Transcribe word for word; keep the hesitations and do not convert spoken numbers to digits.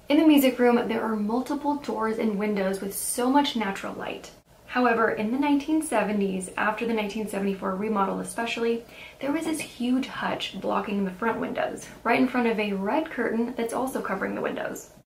In the music room, there are multiple doors and windows with so much natural light. However, in the nineteen seventies, after the nineteen seventy-four remodel especially, there was this huge hutch blocking the front windows, right in front of a red curtain that's also covering the windows.